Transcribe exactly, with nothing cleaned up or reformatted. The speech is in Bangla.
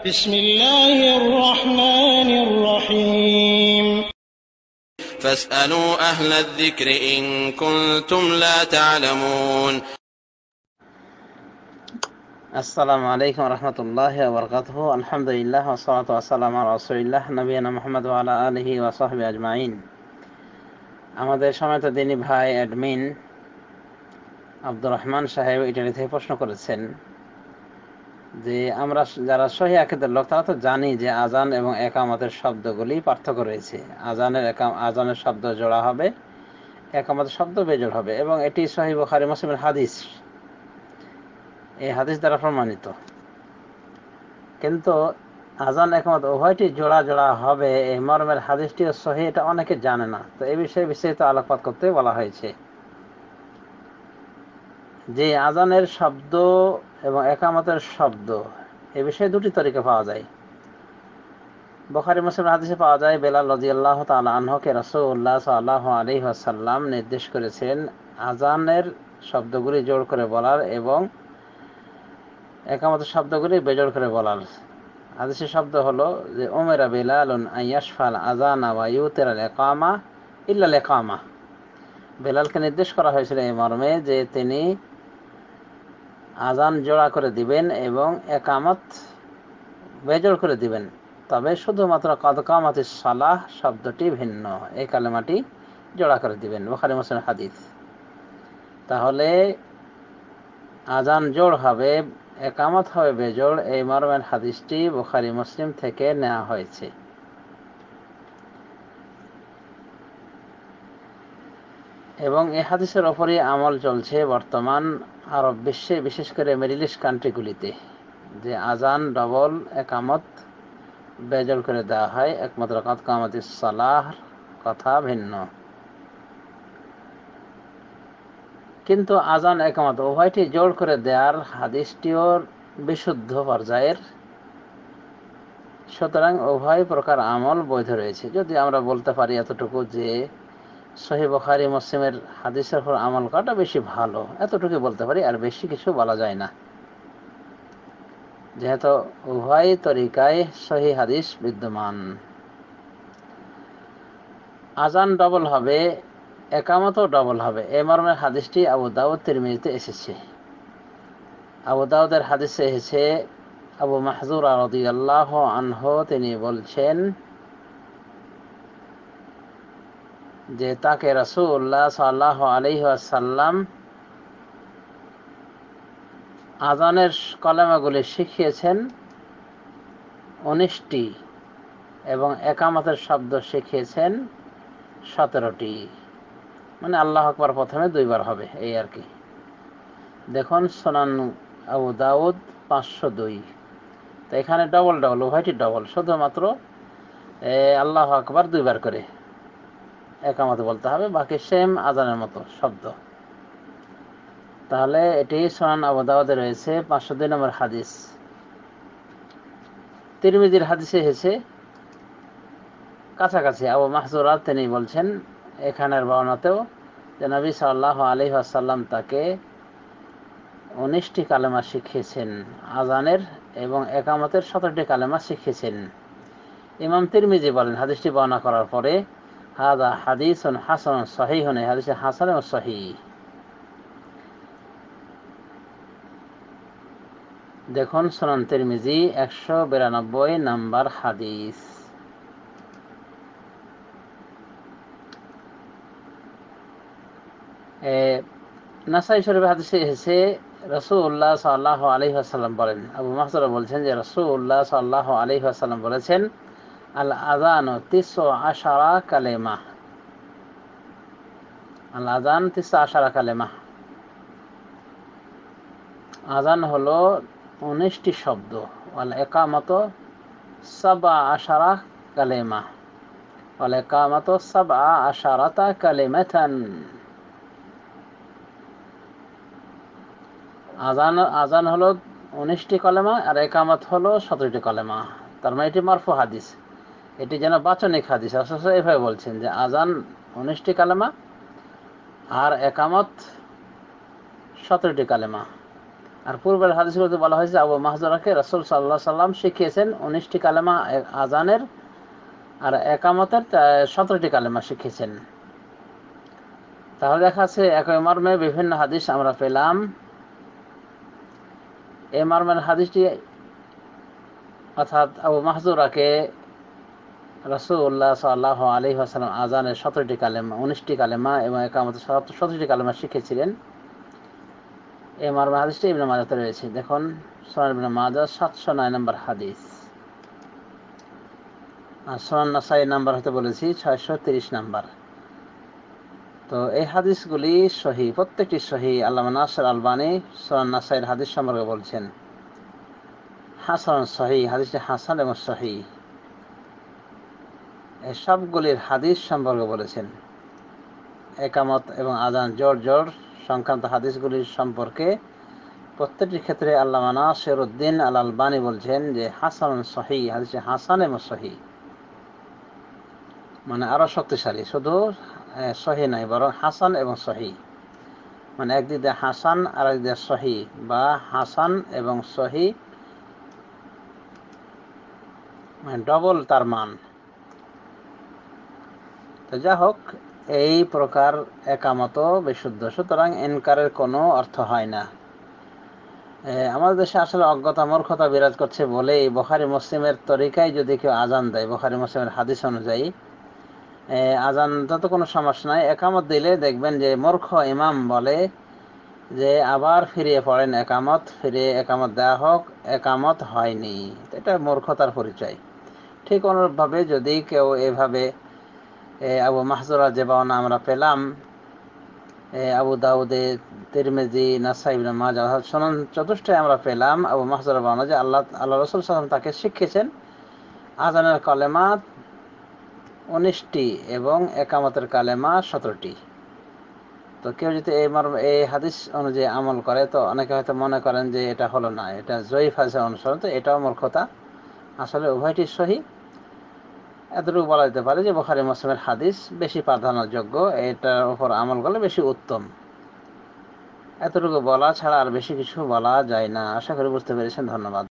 بسم الله الرحمن الرحيم فاسألوا أهل الذكر إن كنتم لا تعلمون আসসালামু আলাইকুম রহমতুল্লাহি ওয়া বারাকাতুহু। আলহামদুলিল্লাহ ওয়াসসালাতু ওয়াসসালামু আলা রাসূলিল্লাহ নবিয়িনা মুহাম্মদ ওয়া আলা আলিহি ওয়া সাহবিহি আজমাইন। আমাদের সম্মানিত দিনী ভাই অ্যাডমিন আব্দুর রহমান সাহেব ইটালি থেকে প্রশ্ন করেছেন যে আমরা যারা সহিহ আকীদার লোক তারা তো জানি যে আজান এবং ইকামতের শব্দগুলি পার্থক্য রয়েছে। আজানের আজানের শব্দ জোড়া হবে, ইকামতের শব্দ বেজোড় হবে, এবং এটি সহিহ বুখারী মুসলিমের হাদিস, এই হাদিস দ্বারা প্রমাণিত। কিন্তু আজান ইকামত উভয়টি জোড়া জোড়া হবে এই মর্মের হাদিসটিও সহিহ, এটা অনেকে জানে না। তো এই বিষয়ে বিস্তারিত আলোকপাত করতে বলা হয়েছে যে আজানের শব্দ এবং ইকামতের শব্দ এ বিষয়ে দুটি তরিকা পাওয়া যায়। বুখারী মুসলিম হাদিসে পাওয়া যায় বেলাল রাদিয়াল্লাহু তাআলা আনহুকে রাসূলুল্লাহ সাল্লাল্লাহু আলাইহি ওয়াসাল্লাম নির্দেশ করেছেন আজানের শব্দগুলি জোড় করে বলার এবং ইকামতের শব্দগুলি বেজোড় করে বলার। হাদিসের শব্দ হলো যে উমিরা বেলালুন আন ইয়াশফাল আযানা ওয়া ইউতিরাল ইকামা ইল্লাল ইকামা। বেলালকে নির্দেশ করা হয়েছিল এই মর্মে যে তিনি আজান জোড়া করে দিবেন এবং ইকামত বেজোড় করে দিবেন, তবে শুধুমাত্র কদ কামাতিস সালাহ শব্দটি ভিন্ন, এই কালেমাটি জোড়া করে দিবেন। বুখারী মুসলিম হাদিস। তাহলে আজান জোড় হবে, ইকামত হবে বেজোড়, এই মর্মের হাদিসটি বুখারী মুসলিম থেকে নেওয়া হয়েছে। এবং এই হাদিসের ওপরই আমল চলছে বর্তমান আরব বিশ্বে, বিশেষ করে মিডল ইস্ট কান্ট্রিগুলিতে, যে আজান ডবল ইকামত বেজোড় করে দেওয়া হয়, একমাত্র কদ কামাতিস সালাহ কথা ভিন্ন। কিন্তু আজান ইকামত উভয়টি জোড় করে দেওয়ার হাদিসটিও বিশুদ্ধ পর্যায়ের, সুতরাং উভয় প্রকার আমল বৈধ রয়েছে। যদি আমরা বলতে পারি এতটুকু যে সহিহ বুখারী মুসলিমের হাদিসের উপর আমল করাটা বেশি ভালো, এতটুকু বলতে পারি, আর বেশি কিছু বলা যায় না, যেহেতু উভয় তরিকায় সহিহ হাদিস বিদ্যমান। আজান ডবল হবে, ইকামতও ডবল হবে, এই মর্মের হাদিসটি আবু দাউদ তিরমিজিতে এসেছে। আবু দাউদের হাদিসে এসেছে আবু মাহজুরা রাদিয়াল্লাহু আনহু তিনি বলছেন যে তাকে রাসূলুল্লাহ সাল্লাল্লাহু আলাইহি ওয়াসাল্লাম আজানের কলেমাগুলি শিখিয়েছেন উনিশটি এবং ইকামতের শব্দ শিখিয়েছেন সতেরোটি। মানে আল্লাহু আকবার প্রথমে দুইবার হবে, এই আর কি। দেখুন সুনান আবু দাউদ পাঁচশো দুই। তো এখানে ডবল ডবল, উভয়টি ডবল, শুধুমাত্র আল্লাহু আকবার দুইবার করে ইকামত বলতে হবে, বাকি সেম আজানের মতো শব্দ। তাহলে এটি সুনান আবু দাউদে রয়েছে, পাঁচশো দুই নম্বর হাদিস। তিরমিজির হাদিসে এসেছে কাছাকাছি, আবু মাহজুরা তিনি বলছেন এখানের বর্ণনাতেও যে নবী সাল্লাল্লাহু আলাইহি ওয়াসাল্লাম তাকে উনিশটি কালেমা শিখিয়েছেন আজানের এবং ইকামতের সতেরোটি কালেমা শিখিয়েছেন। ইমাম তিরমিজি বলেন হাদিসটি বর্ণনা করার পরে হাযা হাদিসুন হাসানুন সহিহুন, এই হাদিসে হাসান এবং সহিহ। দেখুন সুনান তিরমিজি একশো বিরানব্বই নাম্বার হাদিস। নাসাই শরীফের হাদিসে এসেছে রাসূলুল্লাহ সাল্লাল্লাহু আলাইহি ওয়াসাল্লাম বলেন, আবু মাহজুরা বলছেন যে রাসূলুল্লাহ সাল্লাল্লাহু আলাইহি ওয়াসাল্লাম বলেছেন আল আযানু তিসউ আশারা কালেমা, আল আযান তিসউ আশারা কালেমা, আযান হলো উনিশটি শব্দ, ওয়াল ইকামাতু সাবআ আশারা কালেমা, ওয়াল ইকামাতু সাবআ আশারাতা কালিমাতান। আজান আজান হলো উনিশটি কলেমা আর ইকামত হলো সতেরোটি কলেমা। তার মানে এটি মারফু হাদিস, এটি যেন বাচনিক হাদিস। রাসূল এভাবে বলছেন যে আজান উনিশটি কালেমা আর ইকামত সতেরোটি কালেমা। আর পূর্বের হাদিসগুলোতে বলা হয়েছে আবু মাহজুরাকে রাসূল সাল্লাল্লাহু আলাইহি সাল্লাম শিখিয়েছেন উনিশটি কালেমা আজানের, আর একামতের সতেরোটি কালেমা শিখিয়েছেন। তাহলে দেখা যাচ্ছে একই মর্মে বিভিন্ন হাদিস আমরা পেলাম। এই মর্মের হাদিসটি অর্থাৎ আবু মাহজুরাকে রাসূলুল্লাহ সাল্লাল্লাহু আলাইহি ওয়াসাল্লাম আজানের সতেরোটি কালেমা, উনিশটি কালেমা এবং একামতের সতেরোটি কালেমা শিখিয়েছিলেন। এই মর্মের হাদিসটি ইবনে মাজাহতে রয়েছে। দেখুন সুনান ইবনে মাজাহ সাতশো নয় নম্বর হাদিস, আর সুনান নাসাই নাম্বার হতে বলেছি ছয়শো তিরিশ নাম্বার। তো এই হাদিসগুলি সহিহ, প্রত্যেকটি সহিহ। আল্লামা নাসির আলবানী সুনান নাসাইয়ের হাদিস সম্পর্কে বলছেন হাসান সহিহ, হাদিসটি হাসান এবং সহিহ। এই সবগুলির হাদিস সম্পর্কে বলেছেন। একামত এবং আযান জোর জোর সংক্রান্ত হাদিসগুলির সম্পর্কে প্রত্যেকটি ক্ষেত্রে আল্লামা নাসিরউদ্দিন আল আলবানী বলছেন যে হাসান সহিহ, হাদিসটি হাসান এবং সহিহ, মানে আরো শক্তিশালী। শুধু সহিহ নয়, বরং হাসান এবং সহিহ, মানে একদিক দিয়ে হাসান আর একদিক দিয়ে সহিহ, বা হাসান এবং সহিহ মানে ডবল তার মান। তো যা হোক, এই প্রকার একামত বিশুদ্ধ, সুতরাং ইনকারের কোনো অর্থ হয় না। আমাদের দেশে আসলে অজ্ঞতা মূর্খতা বিরাজ করছে বলেই বুখারী মুসলিমের তরিকায় যদি কেউ আজান দেয়, বুখারী মুসলিমের হাদিস অনুযায়ী আজান তো কোনো সমস্যা নাই, একামত দিলে দেখবেন যে মূর্খ ইমাম বলে যে আবার ফিরিয়ে পড়েন একামত, ফিরিয়ে একামত দেওয়া হোক, একামত হয়নি। এটা মূর্খতার পরিচয়। ঠিক অনুরূপভাবে যদি কেউ এভাবে আবু মাহজুরা যে বর্ণনা আমরা পেলাম আবু দাউদে, তিরমিজি, নাসাই, ইবনে মাজাহ, সুনান চতুষ্টয় আমরা পেলাম আবু মাহজুরা বর্ণনা যে আল্লাহ আল্লাহ রাসূল সাল্লাল্লাহু আলাইহি ওয়াসাল্লাম তাকে শিখিয়েছেন আজানের কালেমা উনিশটি এবং একামতের কালেমা সতেরোটি। তো কেউ যদি এই মর্মে এই হাদিস অনুযায়ী আমল করে, তো অনেকে হয়তো মনে করেন যে এটা হলো না, এটা জয়ীফ হাদিসের অনুসরণ, তো এটাও মূর্খতা। আসলে উভয়টি সহিহ। এতটুকু বলা যেতে পারে যে বুখারী মুসলিমের হাদিস বেশি প্রাধান্যযোগ্য, এটার উপর আমল করলে বেশি উত্তম। এতটুকু বলা ছাড়া আর বেশি কিছু বলা যায় না। আশা করি বুঝতে পেরেছেন। ধন্যবাদ।